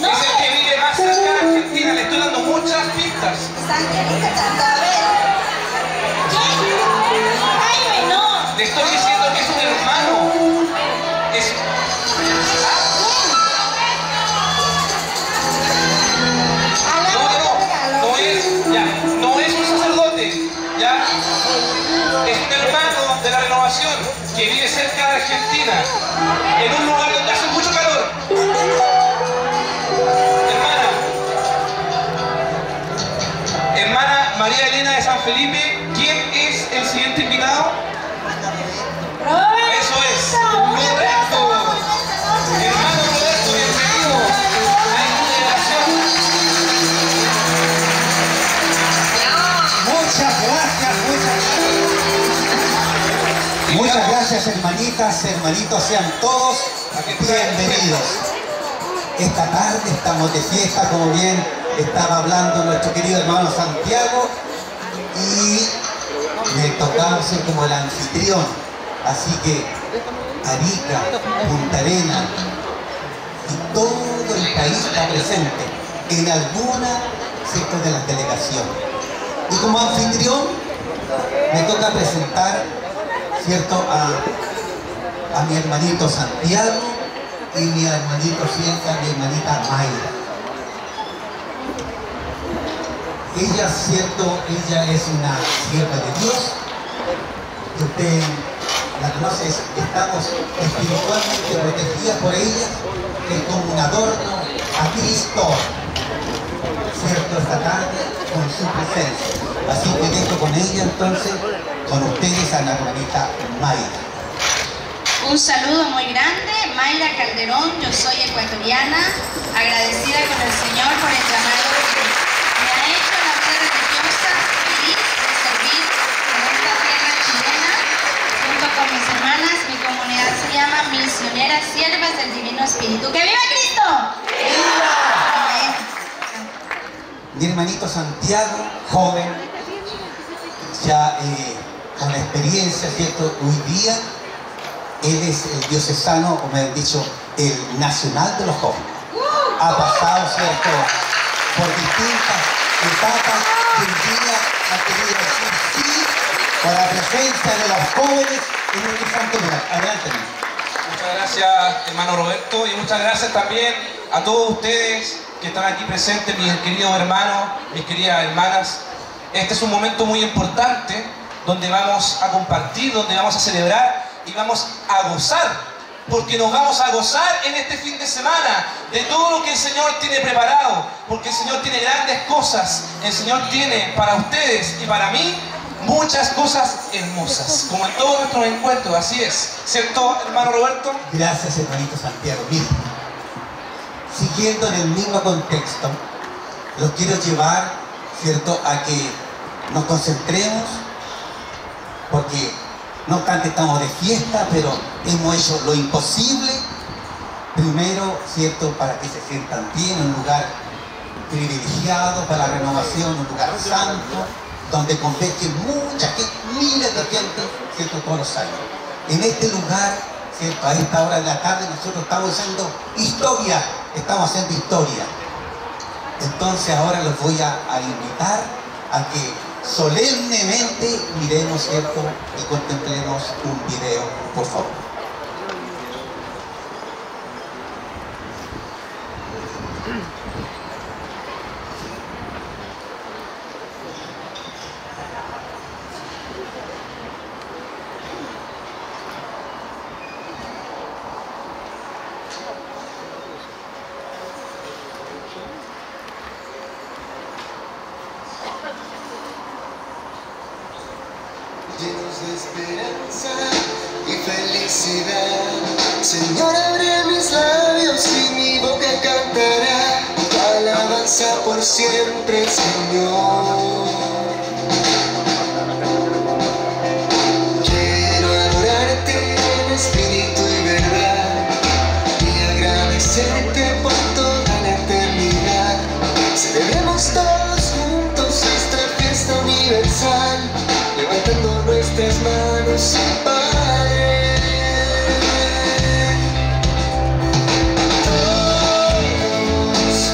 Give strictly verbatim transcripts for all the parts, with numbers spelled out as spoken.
es el que vive más cerca de Argentina. Le estoy dando muchas pistas. Le estoy diciendo que es un hermano. Es... No, no, no, no es, ya, no es un sacerdote, ya. Es un hermano de la Renovación que vive cerca de Argentina, en un lugar donde hace mucho calor. Hermana, hermana María Elena de San Felipe, ¿quién es el siguiente invitado? Eso es, Roberto. Hermano Roberto, bienvenido a esta celebración. Muchas gracias, muchas gracias. Muchas gracias, hermanitas, hermanitos, sean todos bienvenidos. Esta tarde estamos de fiesta, como bien estaba hablando nuestro querido hermano Santiago, y me tocaba ser como el anfitrión. Así que Arica, Punta Arenas y todo el país está presente en alguna sector de las delegaciones. Y como anfitrión me toca presentar, ¿cierto?, a, a mi hermanito Santiago y mi hermanito Cienca, mi hermanita Mayra. Ella, ¿cierto?, ella es una sierva de Dios, que usted la conoce, estamos espiritualmente protegidas por ella, es como un adorno a Cristo, ¿cierto?, esta tarde con su presencia. Así que dejo con ella entonces, con ustedes, a la hermanita Mayra. Un saludo muy grande, Mayra Calderón, yo soy ecuatoriana, agradecida con el Señor por el llamado que me ha hecho la vida religiosa, feliz de servir en esta tierra chilena, junto con mis hermanas. Mi comunidad se llama Misioneras Siervas del Divino Espíritu. ¡Que viva Cristo! ¡Viva! Mi hermanito Santiago, joven, ya eh, con experiencia, ¿cierto?, hoy día él es el diocesano, o me han dicho, el nacional de los jóvenes. Ha pasado, ¿cierto?, por distintas etapas que hoy día ha querido decir sí por la presencia de los jóvenes en este santo lugar. Adelante. Muchas gracias, hermano Roberto, y muchas gracias también a todos ustedes que están aquí presentes, mis queridos hermanos, mis queridas hermanas. Este es un momento muy importante donde vamos a compartir, donde vamos a celebrar y vamos a gozar, porque nos vamos a gozar en este fin de semana de todo lo que el Señor tiene preparado, porque el Señor tiene grandes cosas. El Señor tiene para ustedes y para mí muchas cosas hermosas, como en todos nuestros encuentros. Así es, ¿cierto, hermano Roberto? Gracias, hermanito Santiago. Mira, siguiendo en el mismo contexto, los quiero llevar, ¿cierto?, a que nos concentremos, porque no obstante estamos de fiesta, pero hemos hecho lo imposible, primero, ¿cierto?, para que se sientan bien, un lugar privilegiado para la renovación, un lugar santo, donde convergen mucha gente, miles de gente, ¿cierto?, todos los años. En este lugar, ¿cierto?, a esta hora de la tarde nosotros estamos haciendo historia, estamos haciendo historia. Entonces ahora los voy a, a invitar a que solemnemente miremos, ¿cierto?, y contemplemos un video, por favor. Llenos de esperanza y felicidad, Señor, abre mis labios y mi boca cantará tu alabanza por siempre, Señor. Quiero adorarte en espíritu y verdad y agradecerte por toda la eternidad. Celebremos todos juntos esta fiesta universal, levantando nuestras manos, Padre. Todos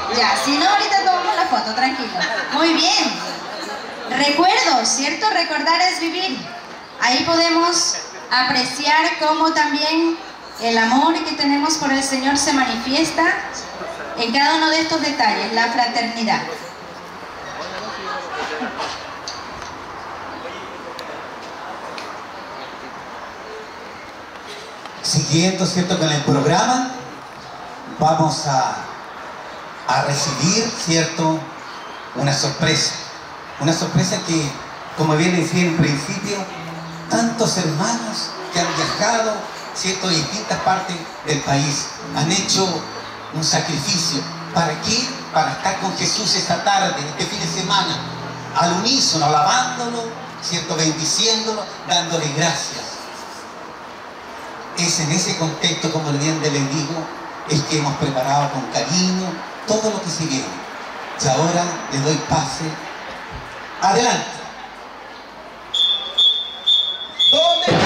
Ya, si no, ahorita tomamos la foto, tranquilo. Muy bien. Recuerdos, ¿cierto? Recordar es vivir. Ahí podemos apreciar cómo también el amor que tenemos por el Señor se manifiesta en cada uno de estos detalles, la fraternidad. Siguiendo, ¿cierto?, con el programa, vamos a, a recibir, ¿cierto?, una sorpresa. Una sorpresa que, como bien decía en principio, tantos hermanos que han viajado, ¿cierto?, de distintas partes del país, han hecho un sacrificio. ¿Para qué? Para estar con Jesús esta tarde, este fin de semana, al unísono, alabándolo, ¿cierto?, bendiciéndolo, dándole gracias. Es en ese contexto, como bien les digo, es que hemos preparado con cariño todo lo que se viene. Y ahora le doy pase. Adelante. ¿Dónde